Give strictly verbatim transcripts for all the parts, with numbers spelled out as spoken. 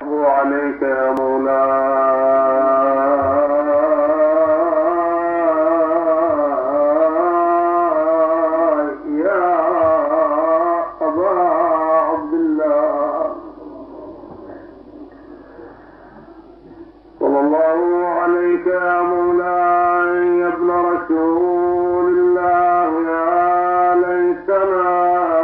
عليك يا مولاي يا أبا عبد الله صلى الله عليك يا مولاي يا ابن رسول الله يا ليتنا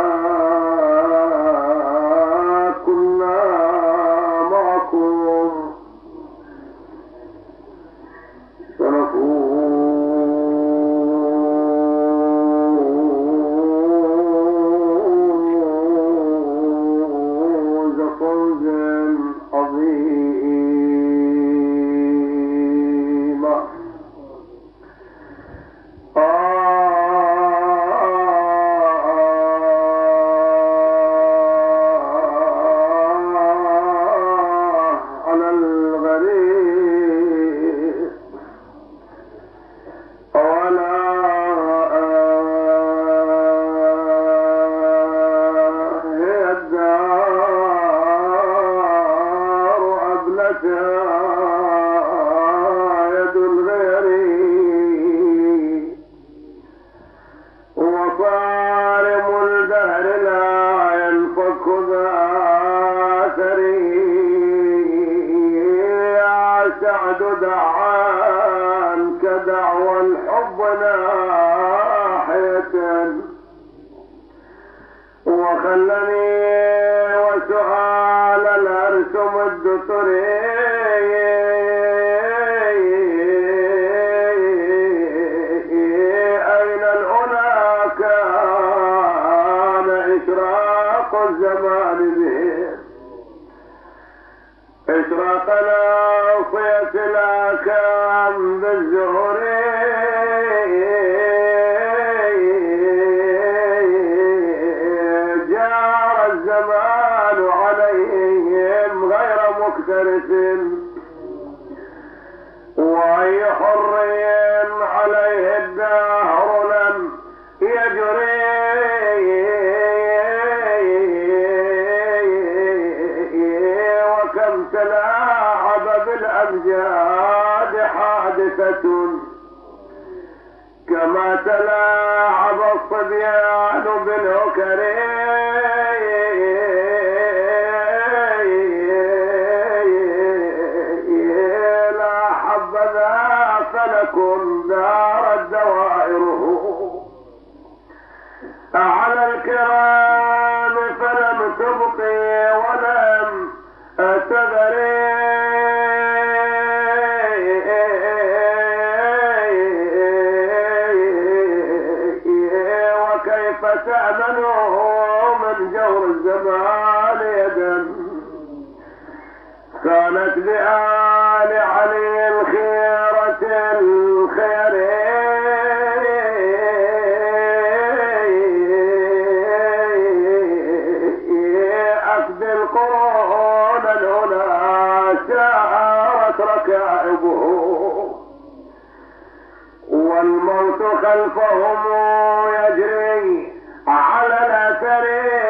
كما تلاعب الصبيان بالعكر لا حبذا فلكم دار الدوائره على الكرام فلم تبقي ولم تذري تأمنوا من جور الزمان يدا كانت بآل علي الخيرة الخير أفد القرون الأولى سارت ركائبه والموت خلفهم يجري على الأثر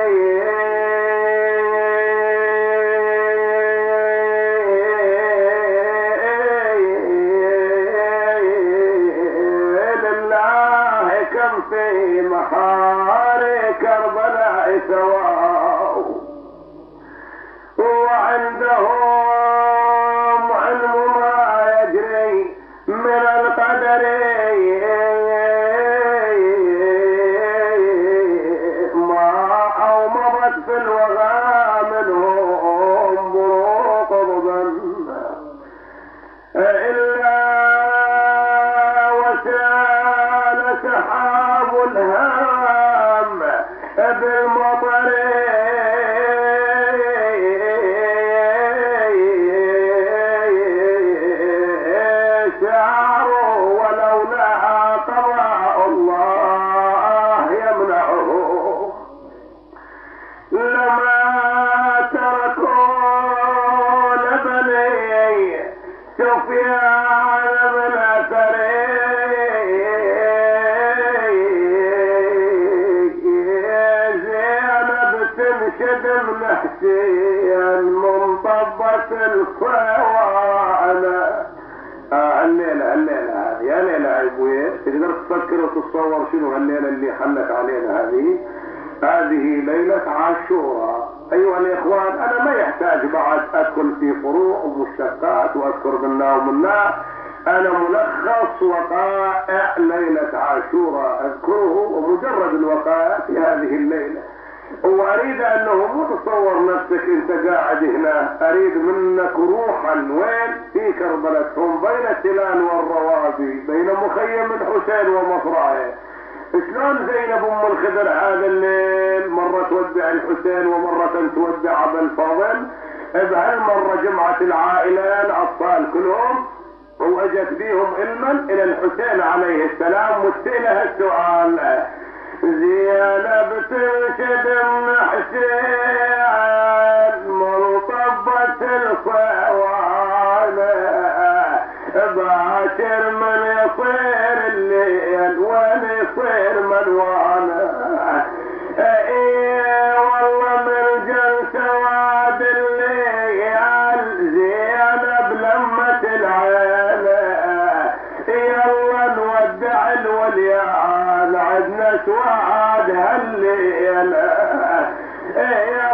لله كم في محار كربلاء سواء وعندهم علم ما يجري من القدر في الوغى منهم بروق ضبا إلا وسال سحاب الهام بالمطر شعروا ولولا قضاء الله يمنعه لما تركوا لبني سفيان بن زينب شدم حسين منطبة الصوانة. آه الليلة الليلة يا ليلة يا ابوي، تقدر تفكر وتتصور شنو هالليلة اللي حلت علينا هذه؟ هذه ليلة عاشوراء. ايها الاخوان، انا ما يحتاج بعد ادخل في فروع ومشتقات واذكر منا ومنا، انا ملخص وقائع ليلة عاشوراء اذكره ومجرد الوقائع في هذه الليلة. واريد انه مو تصور نفسك انت قاعد هنا، اريد منك روحا وين في كربلاء، هم بين التلال والروابي، بين مخيم الحسين ومصرعه. شلون زينب ام الخدر هذا الليل مرة تودع الحسين ومرة تودع ابا الفضل، بهالمرة جمعت العائلة الاطفال كلهم واجت بيهم علما الى الحسين عليه السلام مستئله السؤال: زينب تنشد ام حسين مرطبة الصوانة، باكر من يصير الليل وين يصير منوانة. ايه والله من جل سواد الليل زينب لمت العيلة، يلا نودع الوليان عدنا سواد هالليلة. يا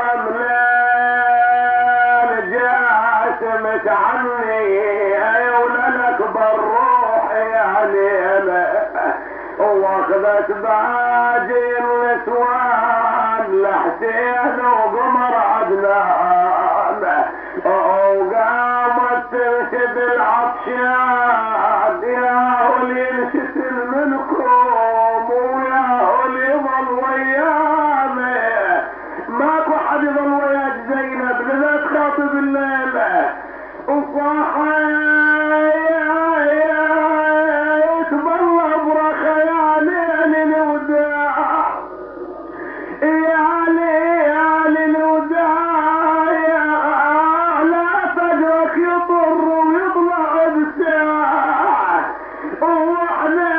رملان جاسمت عني ايولا الاكبر روحي يا ليلة، واخذت باجي النسوان لحسين وقمر عدنان، وقامت تنشد العطشان يا ولي انشتل منكم ويا ولي ظل ويامي، ماكو حد يظل وياك زينب لذا تخاطب الليلة وصاحيت بالله برخيالي للوداع يا ليالي الوداع، لا فجرك يطر ويطلع بساعة واحنا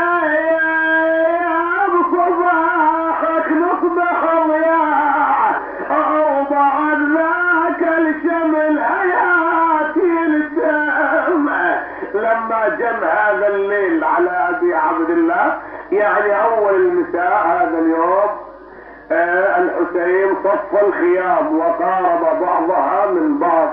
بصباحك نصبح ضياع، وبعد ذاك الشمل حياتي الدم. لما جم هذا الليل على ابي عبد الله، يعني اول المساء هذا اليوم، آه الحسين صف الخيام وقارب بعضها من بعض.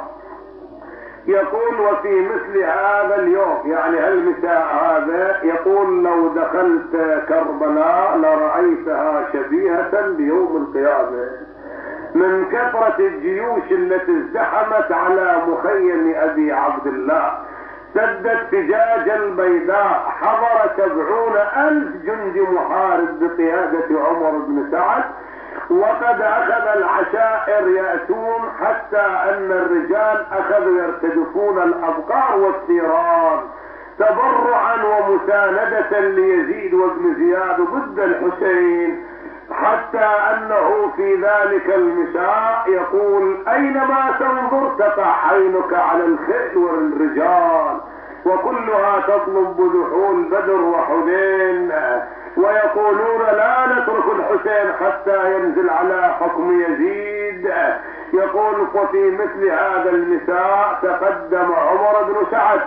يقول: وفي مثل هذا اليوم، يعني هالمساء هذا، يقول: لو دخلت كربلاء لرأيتها شبيهة بيوم القيامة من كثرة الجيوش التي ازدحمت على مخيم ابي عبد الله. سدت فجاج البيداء، حضر سبعون الف جندي محارب بقيادة عمر بن سعد، وقد اخذ العشائر يأتون حتى ان الرجال اخذوا يرتجفون الابقار والثيران تبرعا ومساندة ليزيد وابن زياد ضد الحسين، حتى انه في ذلك المساء يقول: اينما تنظر تقع عينك على الخيل والرجال، وكلها تطلب بذحول بدر وحنين، ويقولون: لا نترك الحسين حتى ينزل على حكم يزيد. يقول: وفي مثل هذا المساء تقدم عمر بن سعد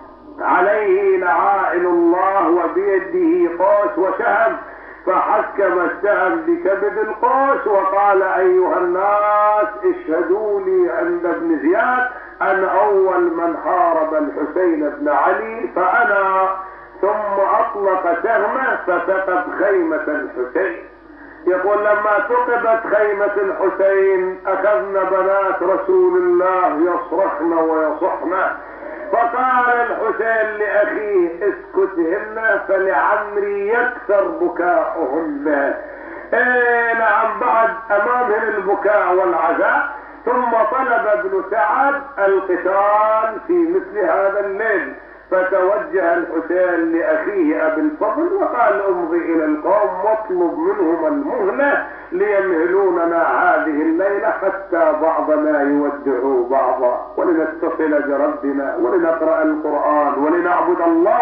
عليه لعائن الله وبيده قوس وسهم، فحكم السهم بكبد القوس وقال: ايها الناس اشهدوا لي عند ابن زياد ان اول من حارب الحسين بن علي فانا. ثم اطلق سهمه فسقط خيمة الحسين. يقول: لما ثقبت خيمة الحسين اخذنا بنات رسول الله يصرخن ويصحن، فقال الحسين لأخيه: اسكتهن فلعمري يكثر بكاؤهن. ايه نعم، بعد امامهن البكاء والعزاء. ثم طلب ابن سعد القتال في مثل هذا الليل، فتوجه الحسين لأخيه أبي الفضل وقال: امضي إلى القوم واطلب منهم المهلة ليمهلوننا هذه الليلة حتى بعضنا يودعوا بعضا، ولنتصل بربنا ولنقرأ القرآن ولنعبد الله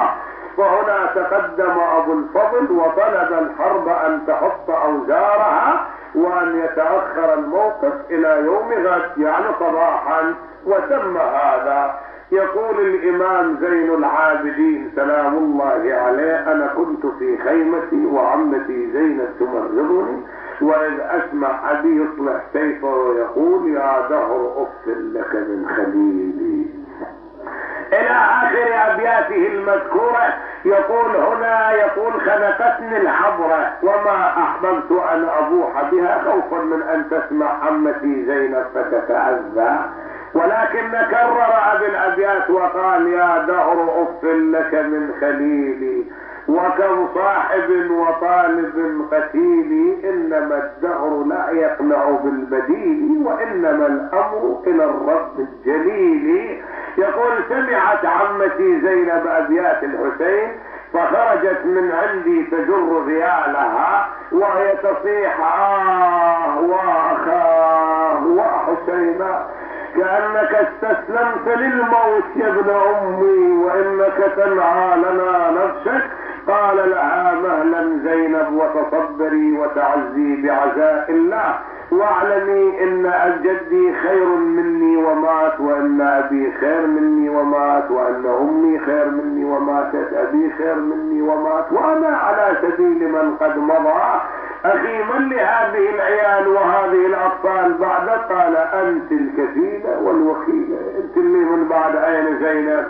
فهنا تقدم أبو الفضل وطلب الحرب أن تحط أوزارها وأن يتأخر الموقف إلى يوم غد، يعني صباحا، وتم هذا. يقول الإمام زين العابدين سلام الله عليه: أنا كنت في خيمتي وعمتي زينب تمرضني، وإذ أسمع أبي يصلح سيفه ويقول: يا دهر أف لك من خليلي، إلى آخر أبياته المذكورة. يقول هنا، يقول: خنقتني الحضرة وما أحببت أن أبوح بها خوفا من أن تسمع عمتي زينب فتتأذى، ولكن كرر أبي الأبيات وقال: يا دهر أف لك من خليلي، وكم صاحب وطالب قتيل، إنما الدهر لا يقنع بالبديل، وإنما الأمر إلى الرب الجليل. يقول: سمعت عمتي زينب أبيات الحسين فخرجت من عندي تجر ريالها وهي تصيح: آه وأخاه وحسينا، كأنك استسلمت للموت يا ابن أمي، وإنك تنعى لنا نفسك. قال لها: مهلا زينب، وتصبري وتعزي بعزاء الله، واعلمي إن جدي خير مني ومات، وإن أبي خير مني ومات، وأن أمي خير مني وماتت، أبي خير مني ومات، وأنا على سبيل من قد مضى. أخي من لهذه العيال وهذه الأطفال بعد؟ قال: أنت الكفيلة والوكيلة، أنت اللي من بعد أين زينب؟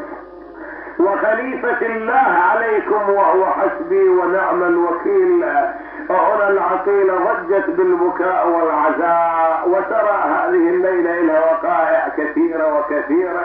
وخليفة الله عليكم وهو حسبي ونعم الوكيل. هنا العقيلة ضجت بالبكاء والعزاء، وترى هذه الليلة لها وقائع كثيرة وكثيرة،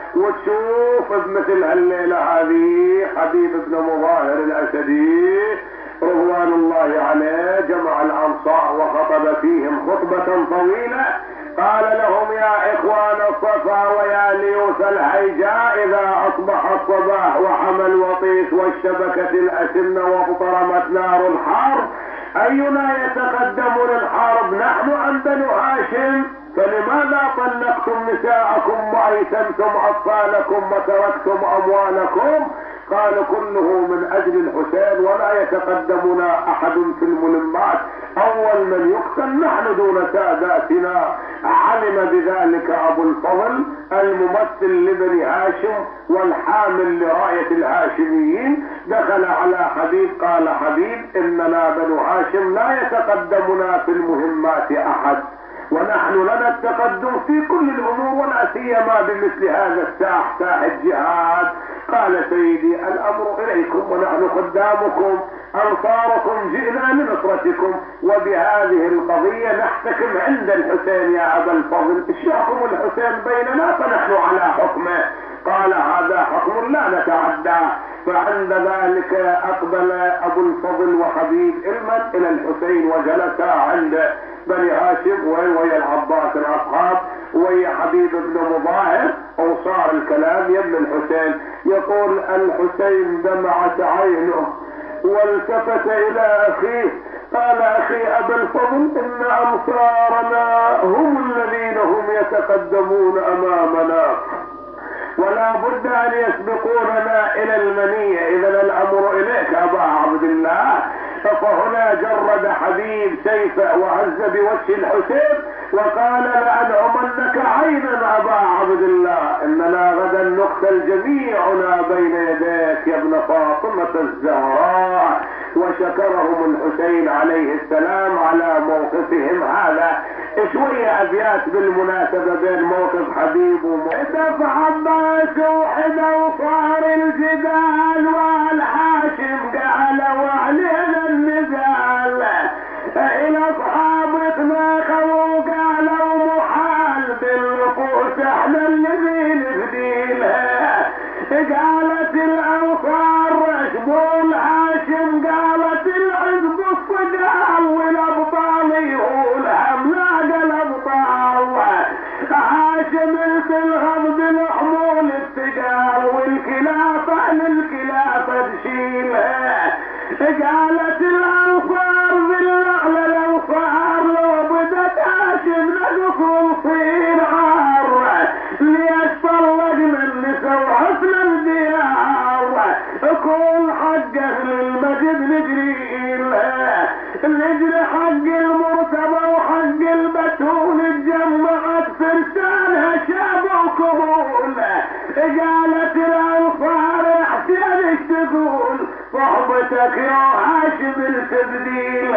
وتشوف بمثل هالليلة هذه حبيب بن مظاهر الأسدي رضوان الله عليه جمع الأنصار وخطب فيهم خطبة طويلة. قال لهم: يا إخوان الصفا ويا ليوث الهيجاء، إذا أصبح الصباح وحمى الوطيس واشتبكت الأسنة واضطرمت نار الحرب، أينا يتقدم للحرب، نحن أم بنو هاشم؟ فلماذا طلقتم نساءكم وأيتمتم أطفالكم وتركتم أموالكم؟ قال: كله من أجل الحسين، ولا يتقدمنا أحد في الملمات، أول من يقتل نحن دون ساداتنا. علم بذلك أبو الفضل الممثل لبني هاشم والحامل لراية الهاشميين، دخل على حبيب قال: حبيب، إننا بنو هاشم لا يتقدمنا في المهمات أحد، ونحن لنا التقدم في كل الأمور، ولا سيما بمثل هذا الساح، ساح الجهاد. قال: سيدي، الأمر إليكم ونحن خدامكم أنصاركم، جئنا لنصرتكم، وبهذه القضية نحتكم عند الحسين يا أبا الفضل، الشحكم الحسين بيننا فنحن على حكمه. قال: هذا حكم لا نتعدى. فعند ذلك أقبل أبو الفضل وحبيب علما إلى الحسين وجلسا عند بني هاشم وهي العباس الأصحاب وهي حبيب بن مظاهر، وصار الكلام يم الحسين. يقول: الحسين دمعت عينه والتفت إلى أخيه قال: أخي أبا الفضل، إن أنصارنا هم الذين هم يتقدمون أمامنا، ولا بد أن يسبقوننا إلى المنية، إذا الأمر إليك أبا عبد الله. فهنا جرد حبيب سيفه وهز بوجه الحسين وقال: لأنعمنك عينا أبا عبد الله، إننا غدا نقتل جميعنا بين يديك يا ابن فاطمة الزهراء. وشكرهم الحسين عليه السلام على موقفهم هذا. شوية أبيات بالمناسبة بين موقف حبيب وموقف عباس وحدا، وصار الجدال والحاشم قالوا علينا النزال، إلى أصحاب تناخوا وقالوا محال بالنفوس احنا الذي نفديلها. قالت الأنصار رشبوا الهاشم، قالت العزب الصقال، والأبطال يقول هملاق الأبطال، هاشم الغضب الحمول الثقال، والكلافة للكلافة تشيلها. قالت الأنصار بالأغلى الأنصار، لو بدت هاشم نقص نصير عار، ليش طلق من نسا وحسن الديار، كل لاجل حق المرتبى وحق البتول اتجمعت فرسانها شاب وكهول. قالت الانصار يا حسين ايش تقول صحبتك يا هاشم التبديل.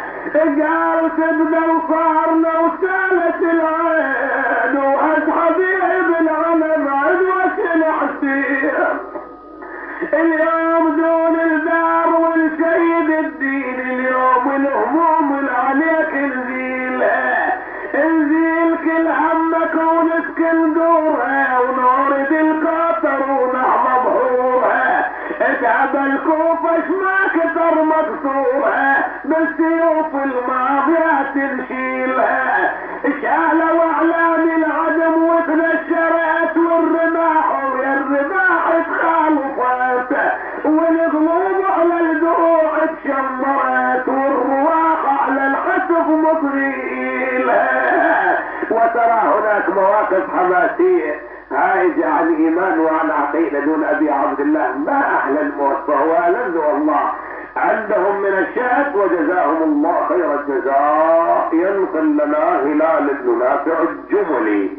قال تبدل صار لو سالت العين وعد حبيب العلم عدوة الحسين. اليوم دون الدار والسيد الدين اليوم الهموم اللي عليك نزيل نزيل كل همك ونسكن دورها ونورد القطر ونحظى بحورها. اتعب الكوفش ما كثر مكسورها بالسيوف الماضية تنشيلها. شالوا اعلام العدم وتنشرت والرماح ويا الرماح تخالفت والقلوب على الدروع تشمرت والرواق على الحسب مطريلها. وترى هناك مواقف حماسية هايجة عن ايمان وعن عقيدة دون ابي عبد الله ما احلى الموت فهو ألذ والله عندهم من الشهد وجزاهم الله خير الجزاء. ينقل لنا هلال بن نافع الجملي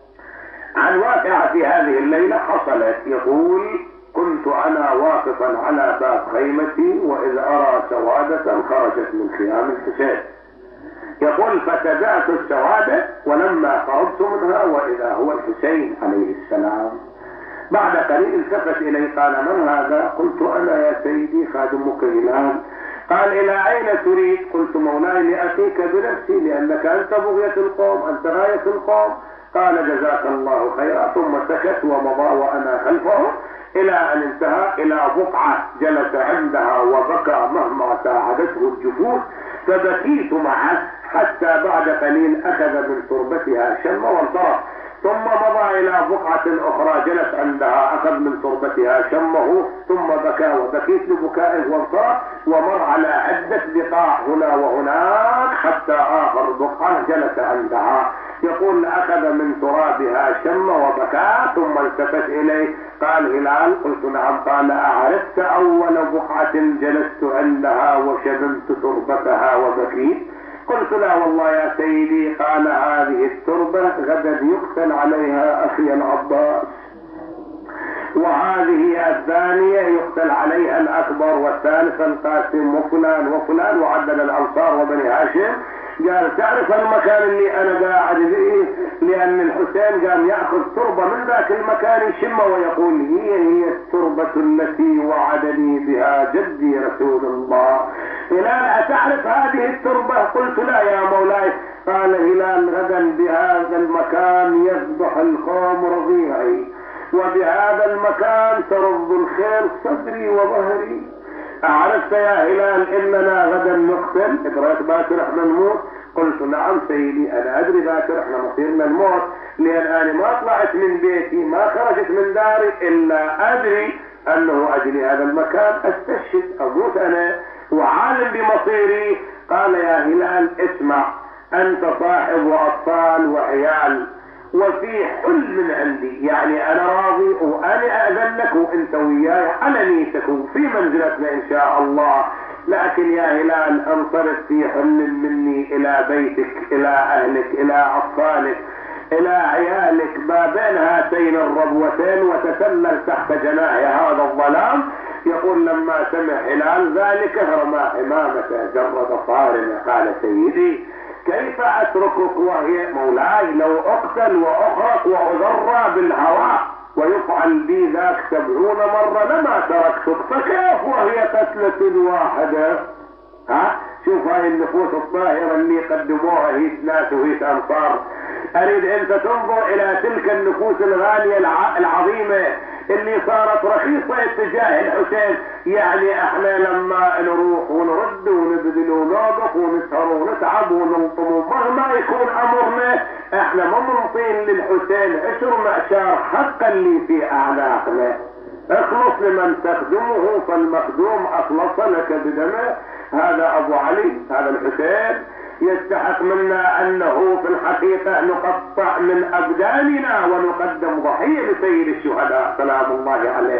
عن واقعة في هذه الليلة حصلت. يقول كنت انا واقفا على باب خيمتي واذ ارى سوادة خرجت من خيام الحسين. يقول فتبعت السوادة ولما قربت منها واذا هو الحسين عليه السلام. بعد قليل التفت الي قال من هذا؟ قلت انا يا سيدي خادمك هلال. قال الى اين تريد؟ قلت مولاي لاتيك بنفسي لانك انت بغية القوم انت غاية القوم. قال جزاك الله خيرا ثم سكت ومضى وانا خلفه الى ان انتهى الى بقعة جلس عندها وبكى مهما ساعدته الجفوف فبكيت معه حتى بعد قليل اخذ من تربتها شم وانصرف. ثم مضى الى بقعة اخرى جلس عندها اخذ من تربتها شمه ثم بكى وبكيت لبكائه وانصرف ومر على عدة بقاع هنا وهناك حتى اخر بقعة جلس عندها. يقول اخذ من ترابها شم وبكى ثم التفت اليه قال هلال؟ قلت نعم. قال اعرفت اول بقعة جلست عندها وشممت تربتها وبكيت؟ قلت لا والله يا سيدي. قال هذه التربة غدا يقتل عليها اخي العباس وهذه الثانية يقتل عليها الاكبر والثالث القاسم وفلان وفلان وعدد الانصار وبني هاشم. قال تعرف المكان اللي انا قاعد فيه؟ لان الحسين قام ياخذ تربة من ذاك المكان يشمه ويقول هي هي التربة التي وعدني بها جدي رسول الله. هلال اتعرف هذه التربة؟ قلت لا يا مولاي. قال هلال غدا بهذا المكان يذبح القوم رضيعي وبهذا المكان ترض الخيل صدري وظهري. اعرفت يا هلال اننا غدا نقتل؟ ادريت باكر احنا نموت؟ قلت نعم سيدي انا ادري باكر احنا مصيرنا الموت لان انا ما طلعت من بيتي ما خرجت من داري الا ادري انه اجلي هذا المكان استشهد اموت انا وعالم بمصيري. قال يا هلال اسمع انت صاحب واطفال وعيال وفي حلم عندي يعني انا راضي وانا اذن لك وانت وياي على نيتك وفي منزلتنا ان شاء الله. لكن يا هلال انصرف في حلم مني الى بيتك الى اهلك الى اطفالك الى عيالك ما بين هاتين الربوتين وتسلل تحت جناح هذا الظلام. يقول لما سمع هلال ذلك رمى حمامته جرد صارمه. قال سيدي كيف اتركك وهي مولاي لو اقتل واحرق واذرى بالهواء ويفعل بي ذاك سبعون مرة لما تركتك فكيف وهي قتلة واحدة؟ ها شوف هاي النفوس الطاهرة اللي قدموها هي ثلاث وهي انصار. اريد انت تنظر الى تلك النفوس الغالية العظيمة اللي صارت رخيصة اتجاه الحسين. يعني احنا لما نروح ونرد ونبذل ونوقف ونسهر ونتعب وننطم مهما يكون امرنا احنا ما منطين للحسين عشر معشار حقا اللي في اعناقنا. اخلص لمن تخدمه فالمخدوم اخلص لك بدمه. هذا ابو علي هذا الحسين يستحق منا انه في الحقيقة نقطع من ابداننا ونقدم ضحية لسيد الشهداء سلام الله عليه.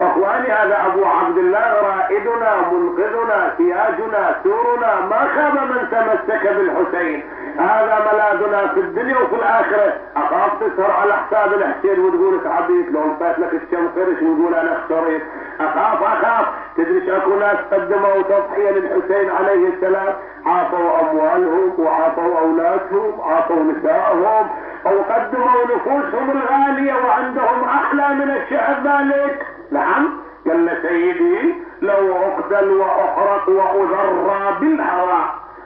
اخواني هذا ابو عبد الله رائدنا منقذنا سياجنا سورنا، ما خاب من تمسك بالحسين، هذا ملاذنا في الدنيا وفي الاخره. اخاف تسهر على حساب الحسين وتقول تعبيت لو انطيت لك الشم قرش وتقول انا خسرت. اخاف اخاف تدري اكو ناس قدموا تضحيه للحسين عليه السلام، عاطوا اموالهم وعاطوا اولادهم عاطوا نسائهم او قدموا نفوسهم الغاليه وعندهم احلى من الشعر ذلك. نعم قال سيدي لو اقتل واحرق واذرى بالهوى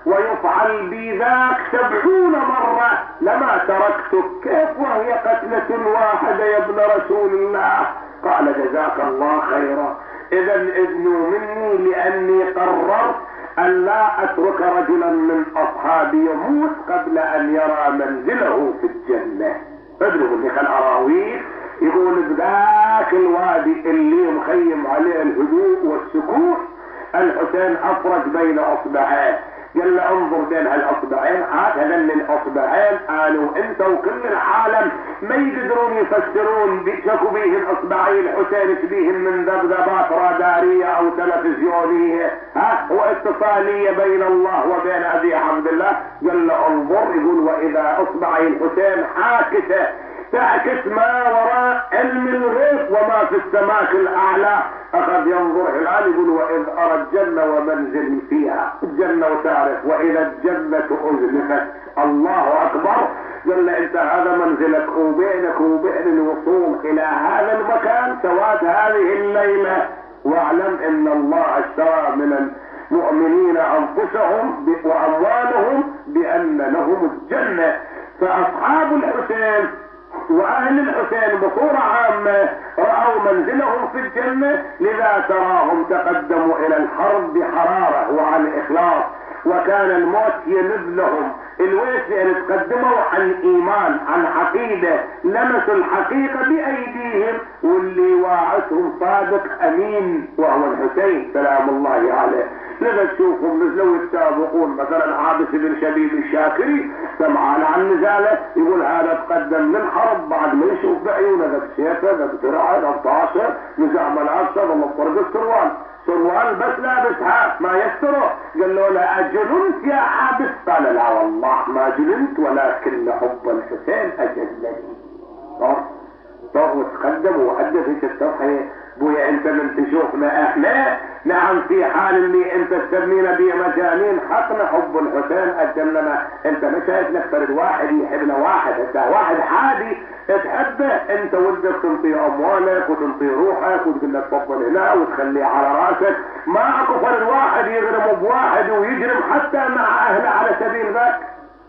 ويفعل بي ذاك سبعون مرة لما تركتك. كيف وهي قتلة واحدة يا ابن رسول الله؟ قال جزاك الله خيرا، اذا اذنوا مني لاني قررت ان لا اترك رجلا من اصحابي يموت قبل ان يرى منزله في الجنة. ادروا اللي خل اراويل يقول بذاك الوادي اللي مخيم عليه الهدوء والسكون الحسين افرج بين اصبعين، قال له انظر بين هالاصبعين، عاد هذن الاصبعين قالوا انت وكل العالم ما يقدرون يفسرون بيشكوا بيه الاصبعين الحسين بيهم من ذبذبات راداريه او تلفزيونيه، ها هو اتصاليه بين الله وبين ابي عبد الله. قال له انظر، يقول واذا اصبعي الحسين حاكسه تعكس ما وراء علم الغيب وما في السماك الاعلى. اخذ ينظر هلال يقول واذ ارى الجنه ومنزلي فيها، الجنه وتعرف واذا الجنه ازلفت، الله اكبر. قال له انت هذا منزلك وبينك وبين الوصول الى هذا المكان سواد هذه الليله، واعلم ان الله اشترى من المؤمنين انفسهم واموالهم بان لهم الجنه. فاصحاب الحسين واهل الحسين بصورة عامة رأوا منزلهم في الجنة، لذا تراهم تقدموا الى الحرب بحرارة وعن اخلاص، وكان الموت يلذ لهم الويس لان تقدموا عن ايمان عن عقيدة، لمسوا الحقيقة بايديهم، واللي واعتهم صادق امين وهو الحسين سلام الله عليه. لذا تشوفهم مثلوا يتسابقون، مثلا عابس بن شبيب الشاكري سمعان عن نزاله يقول هذا تقدم للحرب بعد ما يشوف بعيونه ذا بسيفه ذا بدرعه ذا بطاشه نزاع ملابسه والله فرق السروال، سروال بس لابسها ما يستره. قال له لا اجلنت يا عابس؟ قال لا والله ما جلنت ولكن حب الحسين اجلني. صار صار وتقدم وحدث في التضحيه. بويا انت من تشوفنا احنا نعم في حال اللي انت تسمينا بيه مجانين، حقنا حب الحسين اجلنا. انت ما شايف لك فرد واحد يحبنا واحد، انت واحد عادي تحبه، انت ودك تنطي اموالك وتنطي روحك وتقول لك تفضل هنا وتخليه على راسك. ما اكو فرد واحد يغرم بواحد ويجرم حتى مع اهله على سبيل ذاك،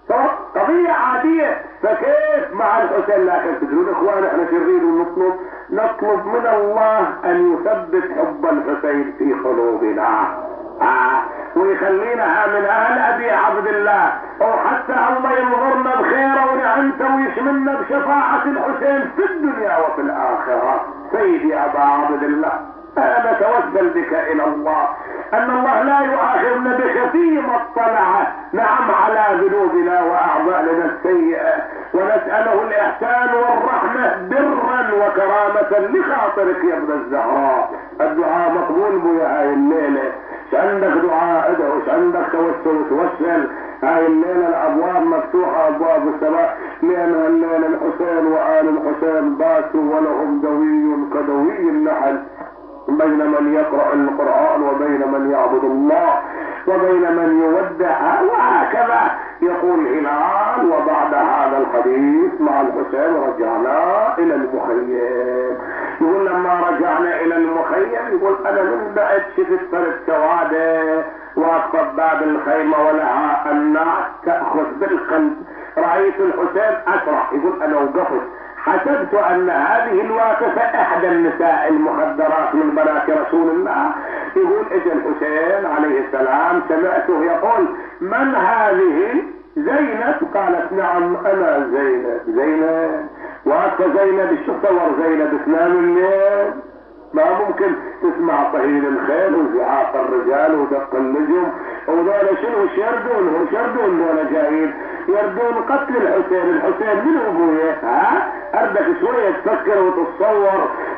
قضية عادية. فكيف مع الحسين؟ لكن تدرون اخوان احنا شرير ونطلب نطلب من الله ان يثبت حب الحسين في قلوبنا، آه. ويخلينا من اهل ابي عبد الله، او حتى الله ينظرنا بخيره ونعمته ويشملنا بشفاعة الحسين في الدنيا وفي الاخرة. سيدي ابا عبد الله انا اتوسل بك الى الله ان الله لا يؤاخذنا بخفي ما اطلع نعم على ذنوبنا واعمالنا السيئة، ونسأله الاحسان والرحمة برا وكرامة لخاطرك يا ابن الزهراء. الدعاء مقبول بويا هاي الليلة، ايش عندك دعاء ادعو، ايش عندك توسل توسل. هاي الليلة الابواب مفتوحة ابواب السماء، لان الليلة الحسين وآل الحسين باتوا ولهم دوي كدوي النحل، بين من يقرأ القرآن وبين من يعبد الله وبين من يودع، وهكذا يقول هلال. وبعد هذا الحديث مع الحسين رجعنا الى المخيم. يقول لما رجعنا الى المخيم يقول انا من بعد شفت فرد سوادة واقفة باب الخيمة ولها النار تأخذ بالقلب، رأيت الحسين اسرع. يقول انا وقفت حسبت ان هذه الواقفة احدى النساء المخدرات من بنات رسول الله. يقول اجى الحسين عليه السلام سمعته يقول من هذه؟ زينب. قالت نعم انا زينب. زينب واقفة زينب، شو تصور زينب تنام الليل؟ ما ممكن تسمع طهيل الخيل وزعاق الرجال ودق النجم وذولا شنو يردون؟ هم يردون ذولا جايين يردون قتل الحسين. الحسين من ابويه؟ ها اردك شوية تفكر وتتصور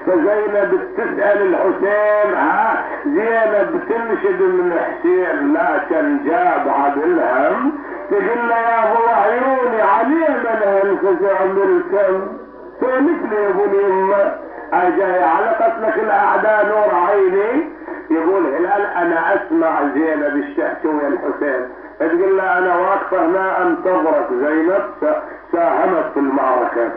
فزينب بتسأل الحسين ها زينب تنشد من حسين لكن جاب عدلهم تقول له يا ابو عيوني علي من هالفزع مركم فينك لي يا ابو اليمه اجاي على قتلك الاعداء نور عيني. يقول هلال انا اسمع زينب اشتحت ويا الحسين تقول له انا واقفه هنا انتظرك. زينب ساهمت في المعركه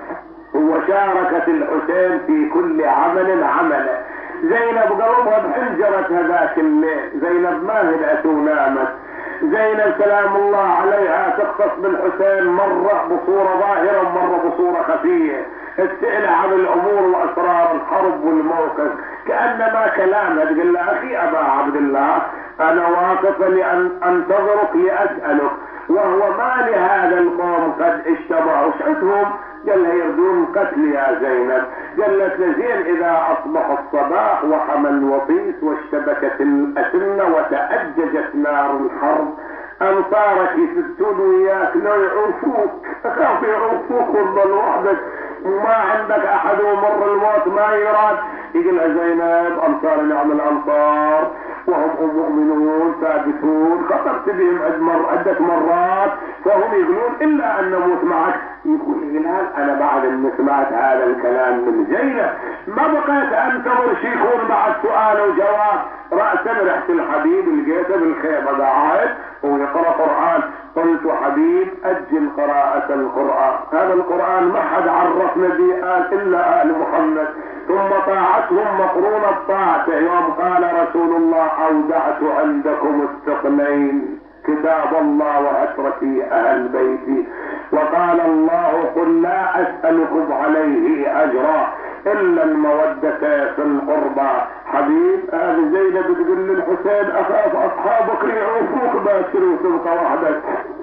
وشاركت الحسين في كل عمل عمله. زينب قلبها بحنجرة هذاك الليل. زينب ما هدأت ونامت. زينب سلام الله عليها تختص بالحسين مرة بصورة ظاهرة ومرة بصورة خفية تسأل عن الامور واسرار الحرب والموقف كأنما كلامها تقول له اخي ابا عبد الله انا واقفة لان انتظرك لاسألك وهو ما لهذا القوم قد اجتمعوا شعتهم قال لها يردون قتل يا زينب. قالت لزين اذا اصبح الصباح وحمى الوطيس واشتبكت الاسنة وتأججت نار الحرب انصارك يفتون وياك لا يعوفوك اخاف يعوفوك وتظل وحدك وما عندك احد ومر الموت ما يراد. يقول زينب انصار نعم الانصار وهم مؤمنون ثابتون خطرت بهم عدة مرات فهم يقولون الا ان نموت معك. يقول هلال انا بعد ان سمعت هذا الكلام من زينب ما بقيت انتظر شي يكون بعد سؤال وجواب. رأسا رحت الحبيب لقيته بالخيمة قاعد ويقرأ قرآن. قلت حبيب اجل قراءة القرآن هذا القرآن ما حد عرفنا به الا آل محمد ثم طاعتهم مقرونة بطاعته. يوم قال رسول الله اودعت عندكم الثقلين كتاب الله وعترتي اهل بيتي وقال الله قل لا اسألكم عليه اجرا الا المودة في القربى. حبيب هذه زينب بتقول للحسين اخاف اصحابك يعوفوك باكر وتبقى وحدك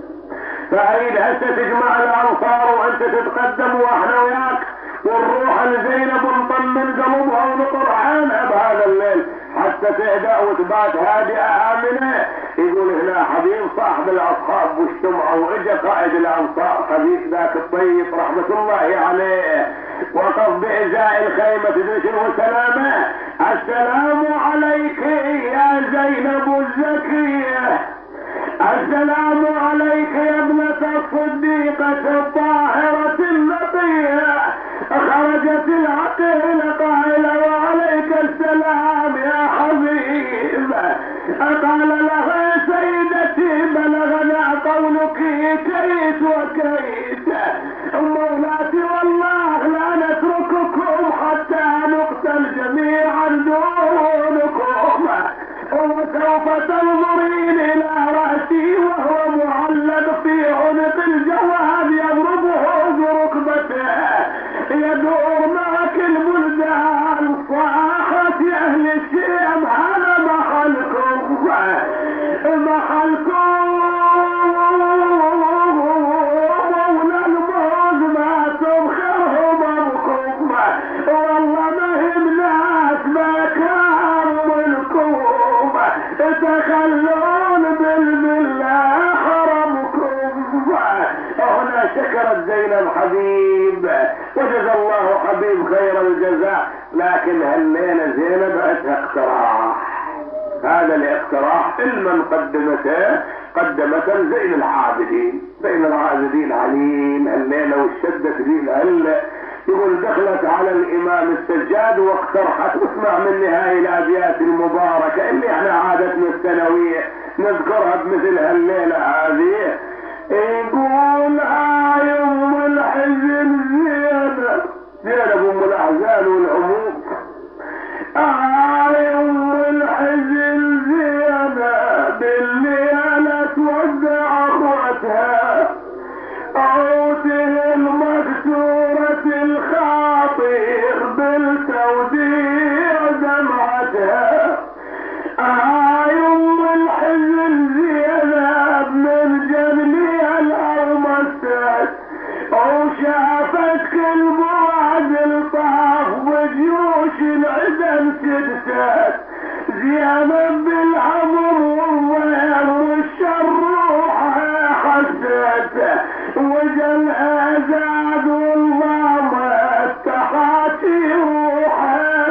فأريد هسه تجمع الانصار وانت تتقدم واحنا وياك ونروح لزينب ونطمن قلبها ونقر عنها بهذا الليل حتى تهدأ وتبات هادئة آمنة. يقول هنا حبيب صاحب الاصحاب واجتمعوا واجا قائد الانصار حبيب ذاك الطيب رحمة الله عليه وقف بإزاء الخيمة تدري وسلامه السلام عليك يا زينب الزكية السلام عليك يا ابنة الصديقة الطاهرة النقية خرجت العقيل قائلة وعليك السلام يا حبيب. قال لها سيدتي بلغنا قولك كيت وكيت مولاتي والله لا نترككم حتى نقتل جميعا دونكم وسوف تنظرين الى رأسي وهو معلق في عنق الجواد يضربه بركبته يدور معك البلدان صاحت يا اهل الشام هذا محلكم محلكم ولا الموز ما تبخره مركم والله ما هم ناس ما كانوا ملكم تخلون بالله حرمكم. هنا شكرت زينب حبيب وجزا الله حبيب خير الجزاء. لكن هالليلة زينب عندها اقتراح. هذا الاقتراح المن قدمته قدمته زين العابدين زين العابدين عليم الليلة والشدة دين هلا يقول دخلت على الامام السجاد واقترحت واسمع مني هاي الابيات المباركة اللي احنا عادتنا السنوية نذكرها بمثل هالليلة هذه. يقول هاي ام الحزن زينب زينب ام الاحزان والهموم هاي ام الحزن زينب بالليلة تودع اخوتها عوته المكسورة الخاطر بالتوديع دمعتها. هاي ام الحزن زينب من جبلي الارمست وشافت كل بعد الطاف وجيوش العدم سدست زينب بالعمر والضيم والشروح حست وجل ازاد والله ما استحاتي روحه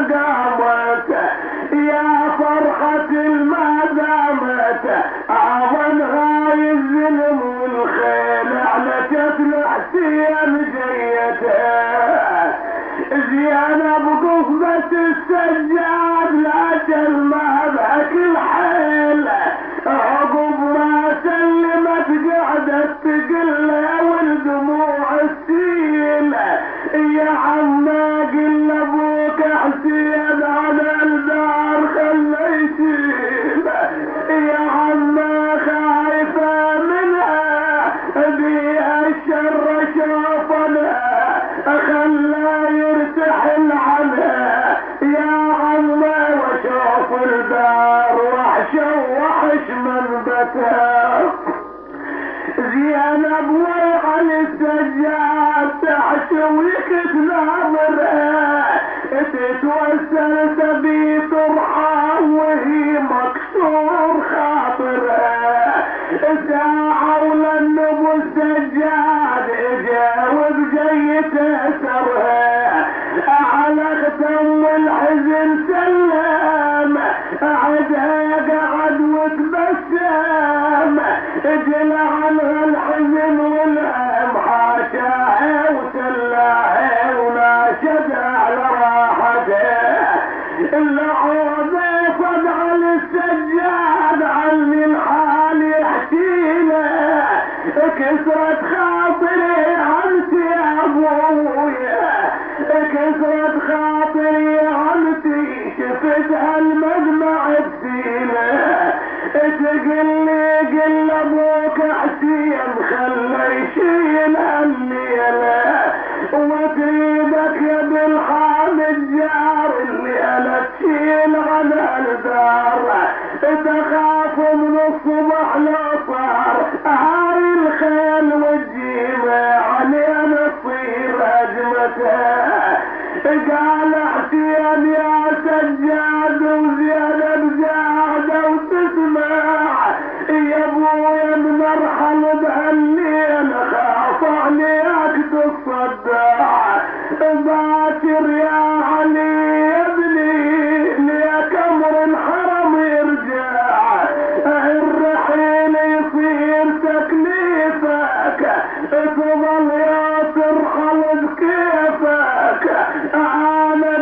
السجاد تحشويك تنامره تتوسل تبي ترحم وهي مكسور خاطره ساعة وللنبو السجاد اجاوب جاي تسرها على ختم الحزن سلم عدها قعد وتبسم جل عنها الحزن والهم حاشاها وسلاها وناشد على راحته العوض صدع للسجاد عني الحال يحكيله كسرت خاطري عنتي يا ابويا كسرت خاطري عنتي شفتها المدمع بسيله تقلي قل ابوك حسين خلى يشيل الليله وتريدك يا بالحام الجار الليله تشيل على الدار تخاف من الصبح لو صار هاي الخيل والجيمه علينا تصير هجمتها قال حسين يا سجاد وزينب قاعده وتسمع يا ابويا بنرحل بهالليل خاف عليك تصدع باكر يا علي يا ابني ليك امر الحرم يرجع الرحيل يصير تكليفك تظل يا ترحل بكيفك انا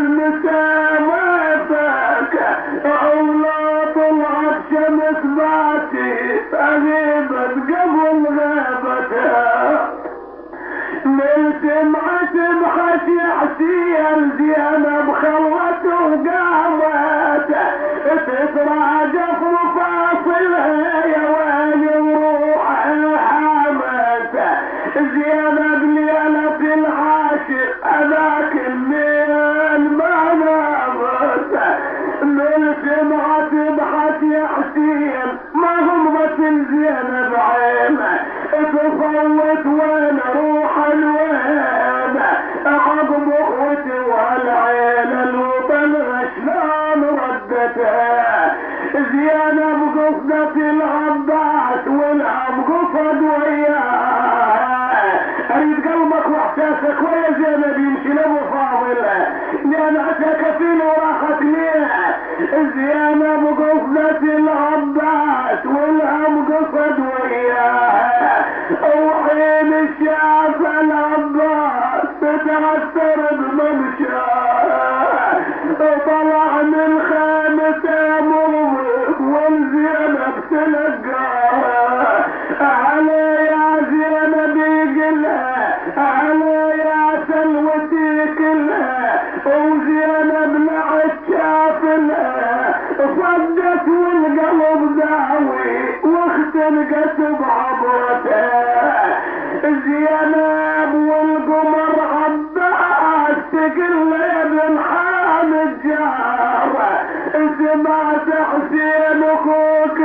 بهالمسامتك ولا طلعت شمس باتي غيبت قبل غيبتها من سمعت بحث حسين زينب خلت وقامت تتراجف مفاصلها يا ويلي وروحها حامت زينب ليلة العاشق هذاك الليل ما نامت من سمعت بحث حسين ما غمضت زينب عينه تصوت وين روح الوين عقب اخوتي والعين الوطن شلون ردتها زينب قصدت العباس والعب قصد وياها اريد قلبك واحساسك ويا زينب يمشي لابو فاضل لان عساك فين وراحت ليه زينب قصدت العباس والعب قصد وياها وحين الشاف العباس تتعثر بممشاه طلع من خيمته مغمض والزينب تلقاها علي يا زينب يقلها علي يا سلوتي كلها وزينب لعت شافلها صدت والقلب داوي واختنقت بعبرتها زينب والقمر عباس تقل يا ابن حامد جار سمعت حسين اخوك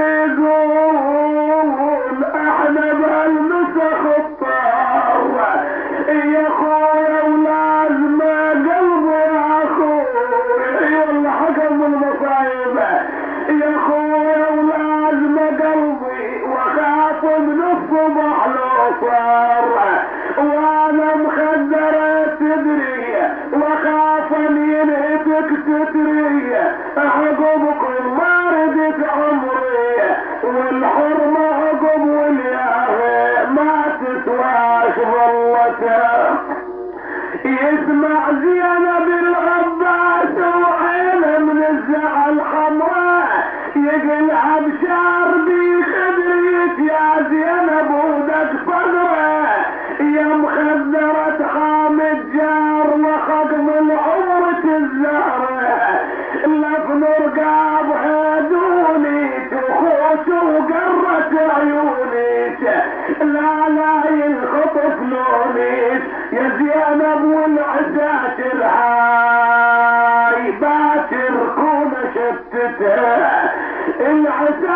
يقول احنا بهالمسخ الطار يا اخويا ولازم قلبي يا اخويا يلا حكم المصايب يا اخويا ولازم قلبي واخاف من الصبح لو صار وانا مخدرة تدري واخاف ان ينهتك ستري عقبكم ما ردت عمري والحرمة عقب والياهي ما تسواش ظلتها يسمع زينب العباس وعينه من الزعل حمراء يقلع بشار بخدريت يا زينب ودك صدره يا مخدرة حامد جار لخد من عمرة الزهرة لفن رقاب هدوني تخوش وقرت عيونيك لا لا ينخطف لونيك يا زينب والعساكر هاي باكر كون شتتها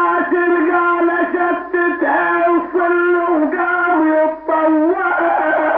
العساكر قال شتتها وصل وقام يتطوع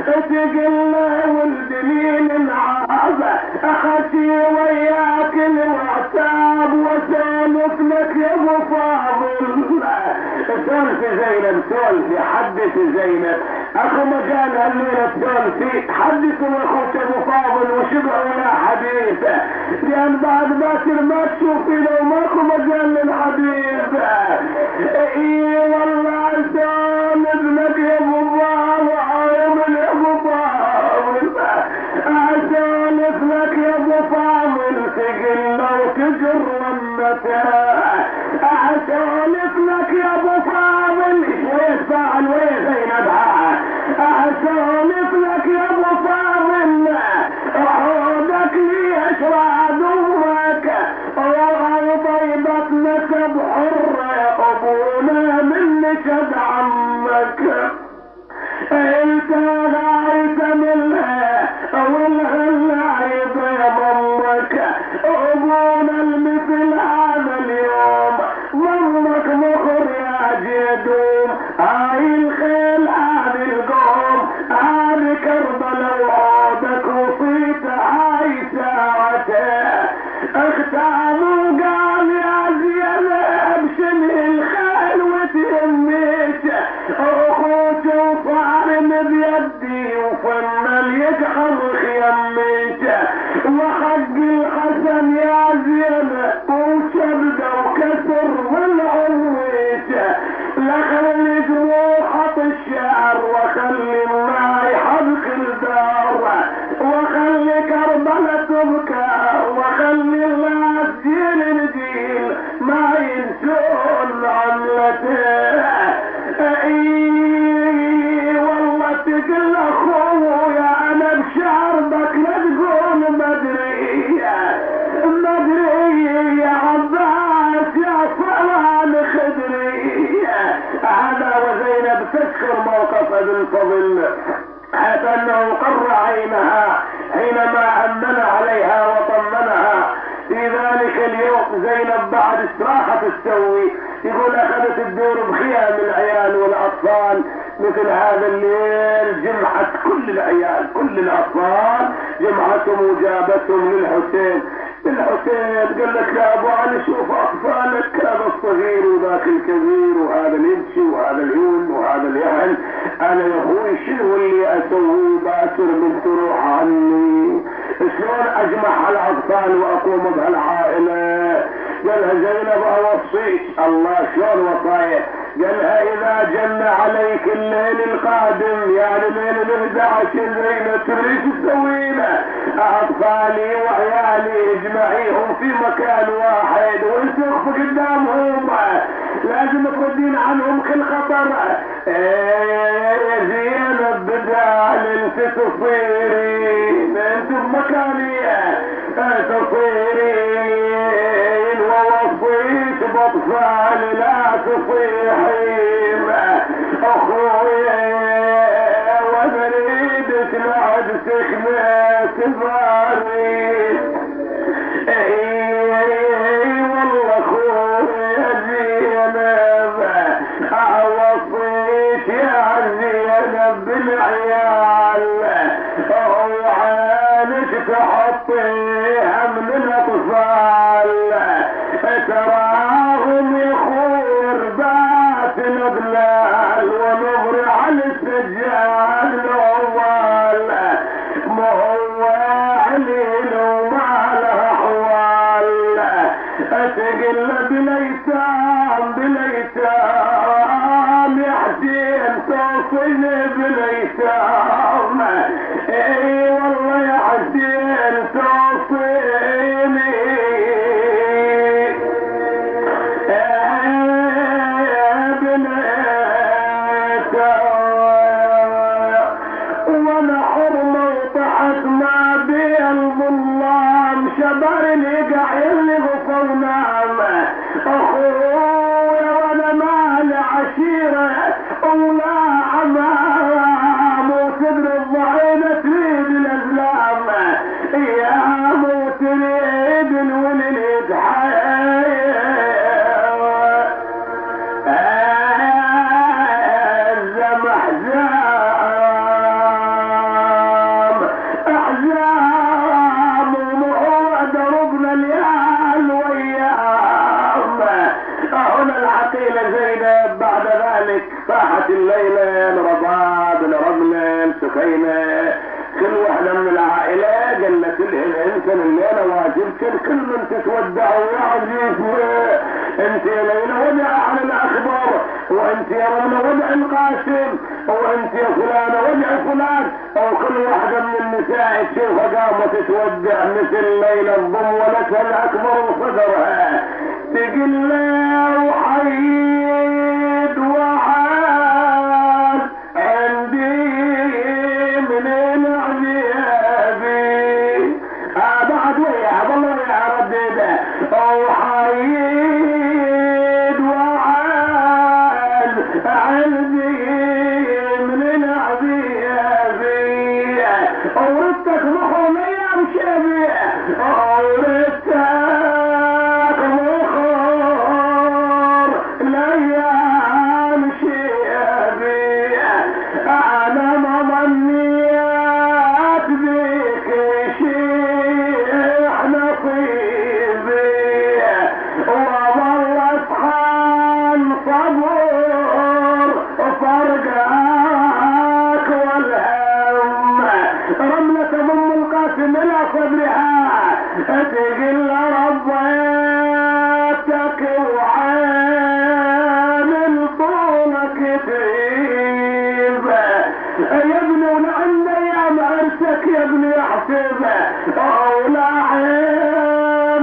تقلنا والدليل العابة أخشي وياك الوعتاب وسولف لك يا ابو فاضل. سولفي زينب سولفي حدثي زينب اخو مجال هالليلة سولفي حدثوا اخوك ابو فاضل وشبعوا لا حديث لان بعد باكر ما تشوفي لو ماكو مجال للحديث. اي والله سولف لك يا ابو فاضل يا ابو فاضل اسولف لك يا ابو فاضل تقل وتجر ومتها اسولف لك يا ابو فاضل شوية فاعل ويا زينبها اسولف لك يا ابو فاضل عودك ليش وعدوك وغيبت نسب حر ابونا من نسب عمك انت غايت منها والغلايب ضمك ابونا المثل هذا اليوم ضمك مخر يا جدوم هاي الخيل هذه القوم هذه كربلاء وعودك وصيت هاي ساعته اختاروا قال يا زينب شنو الخيل وتهميك اخوك وصارم بيدي وفنن يجحر خيميك وحق الحسن يا زينب وشبده وكسر والعويك لخلي جروحة الشعر وخلي الماي حبك الدار وخلي كربلة تبكى وخلي الناس جيل الجيل ما ينسون عملته. اي والله تقل اخويا انا بشعربك لا تقول مدري مدري يا عباس يا صلال خدري. هذا وزينب تذكر موقف ابن الفضل حتى انه قر عينها حينما امن عليها وطمنها في ذلك اليوم. زينب بعد استراحة تسوي يقول اخذت الدور بخيام العيال والاطفال مثل هذا الليل جمعت كل العيال كل الاطفال جمعتهم وجابتهم للحسين. الحسين قال لك يا ابو علي شوف اطفالك هذا الصغير وذاك الكبير وهذا اللي يمشي وهذا اللي يون وهذا اللي يهل انا يا اخوي شنو اللي اسويه باكر من تروح عني شلون اجمع هالاطفال واقوم بهالعائله. قالها زينب اوصيك الله شلون وصايا قالها اذا جن عليك الليل القادم يعني ليل الإحدى عشر زينب تريد تسوينا اطفالي وعيالي اجمعيهم في مكان واحد وانت اخفق قدامهم لازم تردين عنهم كل خطر. ايه زينب بدال انت تصيرين انت بمكاني تصيرين ووصيت باطفال لا تصيحين اخويا وبريدك لعد سكنة تبارين. اي والله اخويا زينب اوصيت يا زينب بالعيال وعانك تحطيها من الاطفال تراهم يخور بات البلال ونظر على السجال الاول ما هو عليل وما له احوال تقل بالايتام بالايتام يا حسين توصيني بالايتام. اي والله يا حسين توصيني وانا حرمه وطحت ما بين الظلام شبرني قاعد غفونام اخويا وانا مال عشيره ولا عمام وصدر الضعينه تريد الازلام يا مو تريد الولد حي الزمح زاد خيمة. كل واحدة من العائلة قالت له الانسان الليلة واجبتن كل من تتودع ويعزف انت يا ليلى ودع على الاخبار، وانت يا رملة ودع القاسم، وانت يا فلانة ودع فلان، او كل واحدة من النساء تشوفها قامت تودع مثل ليلى الضم ولك الاكبر صدرها تقول له وحيد وعاد عندي من العذابي بعد ويا والله يا رديده وحيد وعاد عندي من العذابي وردتك مخرم يا مشابي وردتك تقل ربيتك وعامل طولك تعيب يا ابني ولعن ايام عرسك يا ابني احسب ولعن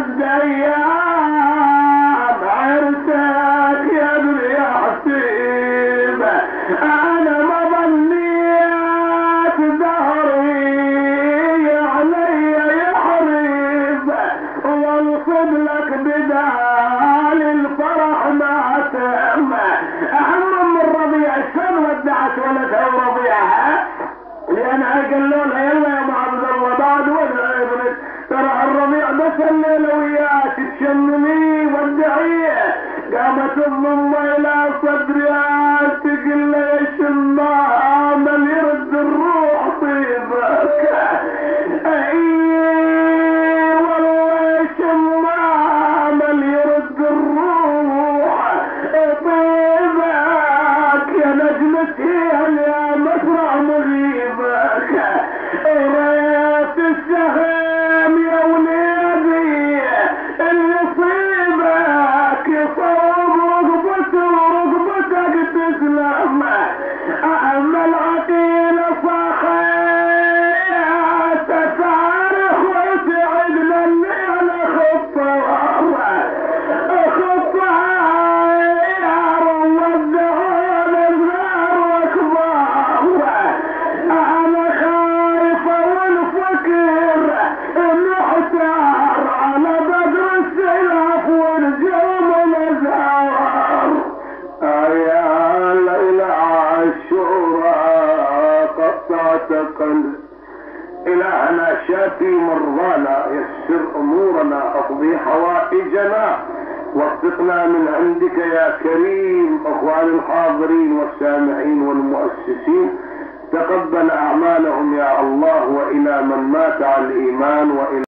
ايام عرسك يا ابني احسب انا ما ظنيت ظهري علي يحرب وانصب لك بدال الفرح ما تم اهم من الربيع شلون ودعت ولدها وربيعها لانها قالوا لها يلا يا ابو عبد الله بعد ودع ابنك ترى الربيع بس الليله وياك تشمني ودعيه قامت الضم الى صدرها تقول له يا شمام من يرد الروح طيبك اي والله يا شمام من يرد الروح طيبك يا نجمتي يا مسرع مغيبك ريت السهم يا وليدي اللي يصيبك يصوب رقبته ورقبتك تسلم اما العقيل صاحيت تفارخ وتعدنا الليل خطها خطها يا روضها النار اكبر انا خايفه والفكر محتار على بدر السلاف والجوم الازهار يا ليلى عاشوراء قطعت قلب إلهنا شافي مرضانا يسر أمورنا اقضي حوائجنا وفقنا من عندك يا كريم. أخوان الحاضرين والسامعين والمؤسسين تقبل أعمالهم يا الله، وإلى من مات على الإيمان وإلى